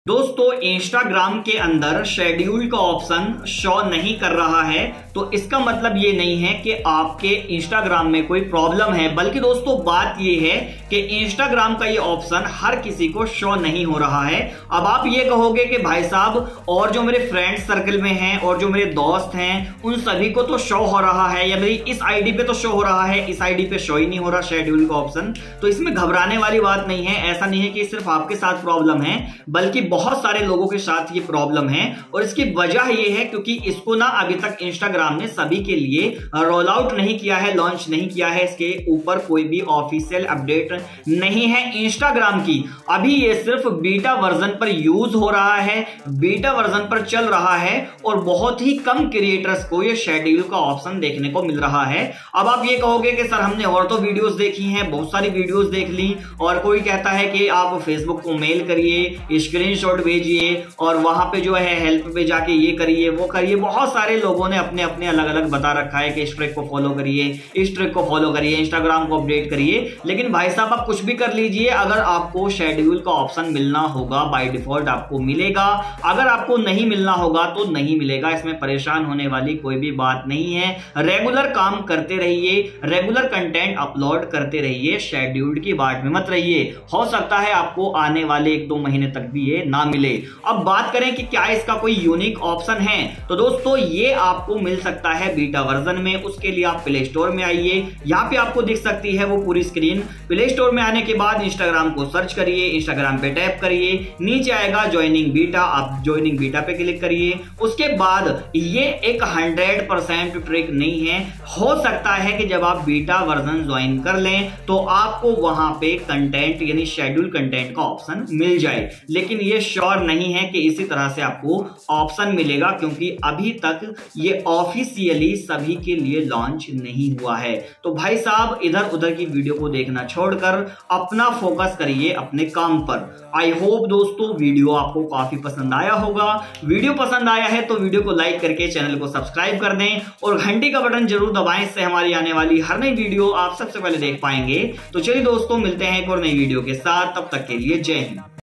दोस्तों इंस्टाग्राम के अंदर शेड्यूल का ऑप्शन शो नहीं कर रहा है तो इसका मतलब ये नहीं है कि आपके इंस्टाग्राम में कोई प्रॉब्लम है, बल्कि दोस्तों बात ये है कि इंस्टाग्राम का ये ऑप्शन हर किसी को शो नहीं हो रहा है। अब आप ये कहोगे कि भाई साहब और जो मेरे फ्रेंड सर्कल में हैं और जो मेरे दोस्त हैं उन सभी को तो शो हो रहा है, या मेरी इस आईडी पे तो शो हो रहा है, इस आईडी पे शो ही नहीं हो रहा शेड्यूल का ऑप्शन। तो इसमें घबराने वाली बात नहीं है। ऐसा नहीं है कि सिर्फ आपके साथ प्रॉब्लम है, बल्कि बहुत सारे लोगों के साथ ये प्रॉब्लम है। और इसकी वजह ये है क्योंकि इसको ना अभी तक इंस्टाग्राम ने सभी के लिए रोल आउट नहीं किया है, लॉन्च नहीं किया है। इसके ऊपर कोई भी ऑफिशियल अपडेट नहीं है इंस्टाग्राम की। अभी ये सिर्फ बीटा वर्जन पर यूज हो रहा है, बीटा वर्जन पर चल रहा है और बहुत ही कम क्रिएटर्स को ये शेड्यूल का ऑप्शन देखने को मिल रहा है। अब आप ये कहोगे कि सर हमने और तो वीडियोस देखी हैं, बहुत सारी वीडियोस देख ली, और कोई कहता है कि आप फेसबुक को मेल करिए, स्क्रीनशॉट भेजिए और वहां पे जो है हेल्प पे जाके ये करिए वो करिए। बहुत सारे लोगों ने अपने अपने अलग अलग बता रखा है कि इस ट्रिक को फॉलो करिए, इस ट्रिक को फॉलो करिए, इंस्टाग्राम को अपडेट करिए। लेकिन भाई साहब आप कुछ भी कर लीजिए, अगर आपको शेड्यूल का ऑप्शन मिलना होगा बाय डिफॉल्ट आपको मिलेगा, अगर आपको नहीं मिलना होगा तो नहीं मिलेगा। इसमें परेशान होने वाली कोई भी बात नहीं है। रेगुलर काम करते रहिए, रेगुलर कंटेंट अपलोड करते रहिए, शेड्यूल्ड की बाट में मत रहिए। हो सकता है आपको आने वाले 1-2 महीने तक भी ये ना मिले। अब बात करें कि क्या इसका कोई यूनिक ऑप्शन है, तो दोस्तों ये आपको मिल सकता है बीटा वर्जन में। उसके लिए आप प्ले स्टोर में आइए, यहां पे आपको दिख सकती है वो पूरी स्क्रीन। प्ले स्टोर में आने के बाद इंस्टाग्राम को सर्च करिए, इंस्टाग्राम पे टैप करिए, नीचे आएगा ज्वाइनिंग बीटा, आप ज्वाइनिंग बीटा पे क्लिक करिए। उसके बाद ये एक 100% ट्रिक नहीं है। हो सकता है कि जब आप बीटा वर्जन ज्वाइन कर लें तो आपको वहां पे कंटेंट यानी शेड्यूल कंटेंट का ऑप्शन मिल जाए, लेकिन ये श्योर नहीं है कि इसी तरह से आपको ऑप्शन मिलेगा, क्योंकि अभी तक ये ऑफिशियली सभी के लिए लॉन्च नहीं हुआ है। तो भाई साहब इधर उधर की वीडियो को देखना छोड़कर अपना फोकस करिए अपने काम पर। आई होप दोस्तों वीडियो आपको काफी पसंद आया होगा। वीडियो पसंद आया है तो वीडियो को लाइक करके चैनल को सब्सक्राइब कर दें और घंटी का बटन जरूर दबाएं, इससे हमारी आने वाली हर नई वीडियो आप सबसे पहले देख पाएंगे। तो चलिए दोस्तों मिलते हैं एक और नई वीडियो के साथ, तब तक के लिए जय हिंद।